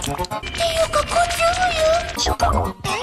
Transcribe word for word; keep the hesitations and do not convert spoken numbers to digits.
っていうかこっちよ。